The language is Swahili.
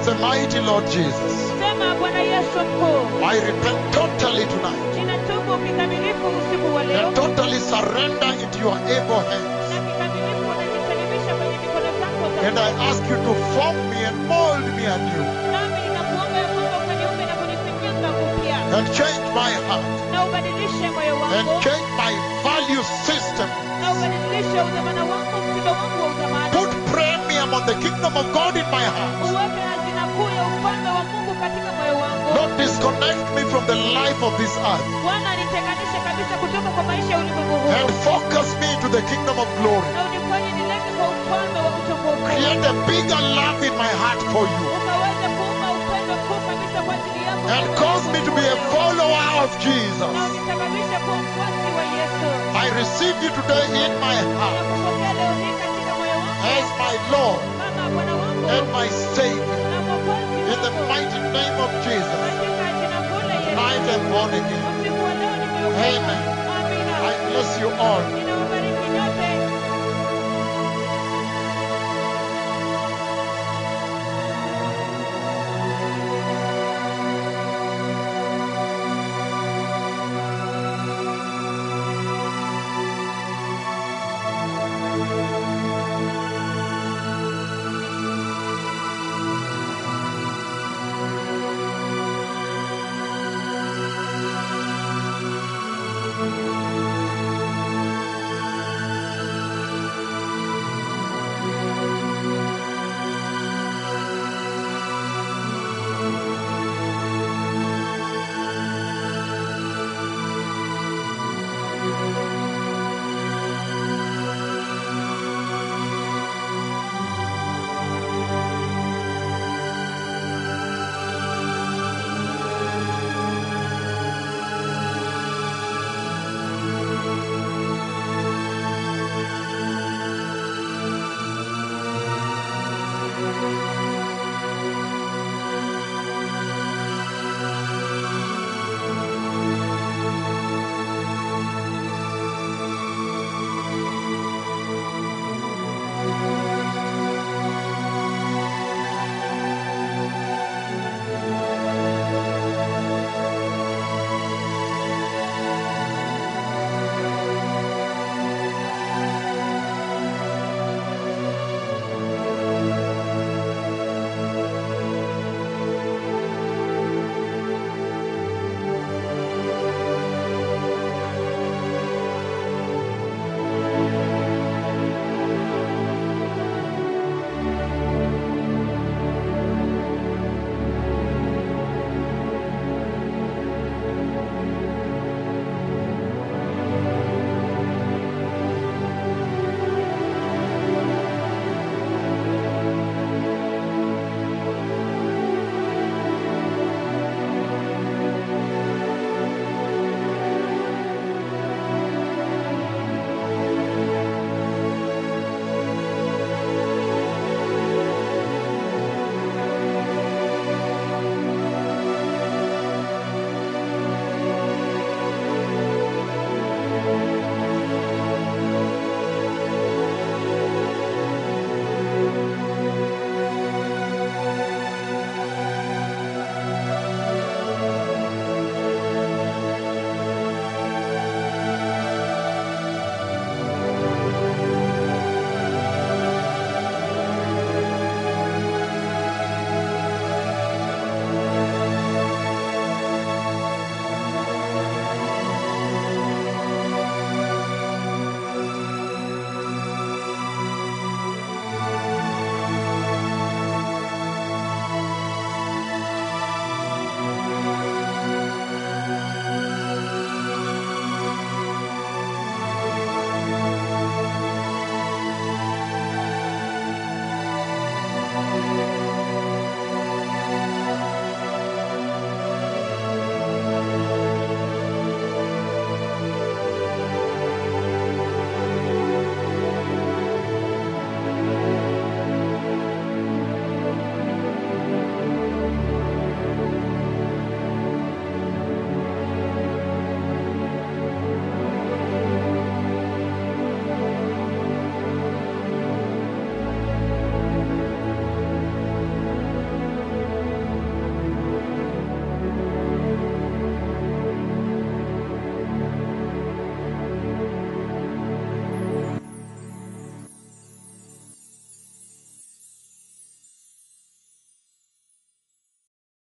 Say, mighty Lord Jesus, Sema Bwana Yesu mkuu. I repent totally tonight Ninatubu kikamilifu usiku wa leo. and totally surrender into your able hands. Na kikamilifu najisalimisha kwenye mikono zako za And I ask you to form me and mold me anew nami ninakuomba ya kwamba ukaniumbe na kunifinyanga upya. and change my heart Na ubadilishe moyo and wangu. change my value system. Na ubadilishe udhamana wangu, mtindo wangu wa udhamana. Put premium on the kingdom of God in my heart. Uweke hazina kuu ya ufalme wa Mungu katika moyo wangu. Don't disconnect me from the life of this earth Bwana nitenganishe kabisa kutoka kwa maisha ya ulimwengu and huu. focus me to the kingdom of glory. Na unifanye nilenge kwa ufalme wa utukufu. Create a bigger love in my heart for you Ukaweze kuumba upendo mkuu kabisa kwa ajili yako. and cause me to be a follower of Na Jesus. unisababishe kuwa mfuasi wa Yesu. I receive you today in my heart Nakupokea leo hii katika moyo wangu as my Lord kama Bwana wangu and my Savior. na Mwokozi In the wangu. mighty name of Jesus, Katika jina kuu la Yesu. tonight I'm born again. Usiku wa leo nimeokoka. Amen. Amina. I bless you all.